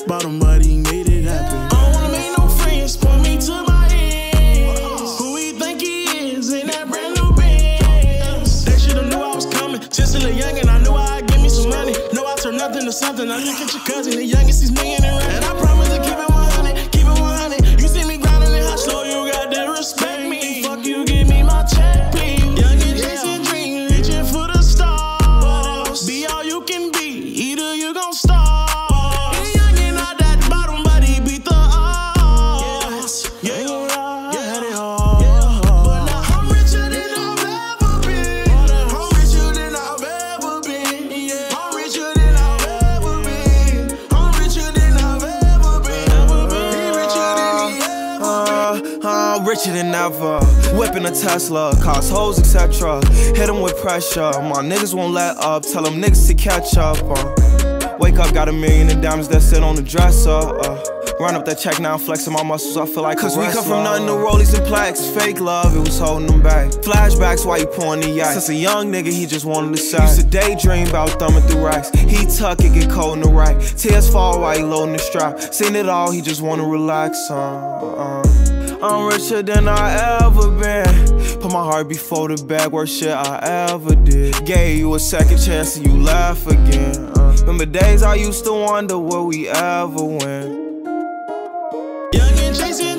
bottom, but he made it happen. I don't wanna make no friends, point me to my ends. Who he think he is in that brand new Benz? They should've knew I was coming, just a little young and I knew I'd give me some money. Know I turn nothing to something, I look at your cousin, the youngest, he's million and rap. And I promise to keep it 100, keep it 100. You see me grinding and hot slow, you got to respect me. Fuck you, give me my check, please. Young and chasing dreams, reaching for the stars. Be all you can be, either you gon' starve. Young and not that bottom, but he beat the odds. Yeah, ain't gon' lie, yeah, they hard. But now I'm richer than I've ever been. I'm richer than I've ever been. Yeah, I'm richer than I've ever been. I'm richer than I've ever been. He richer than he ever been. I'm richer than ever. Whipping a Tesla, cars, hoes, etc. Hit them with pressure. My niggas won't let up. Tell them niggas to catch up. Wake up, got $1 million in diamonds that sit on the dresser. Run up that check now, flexing my muscles, I feel like cause a wrestler. We come from nothing to rollies and plaques. Fake love, it was holding them back. Flashbacks while you pouring the yak. Since a young nigga, he just wanted to shine. Used to daydream about thumbing through racks. He tuck it, get cold in the rack. Tears fall while he loading the strap. Seen it all, he just wanna relax. I'm richer than I ever been. Put my heart before the bag, worst shit I ever did. Gave you a second chance and you laugh again. Remember days I used to wonder will we ever win. Young and chasing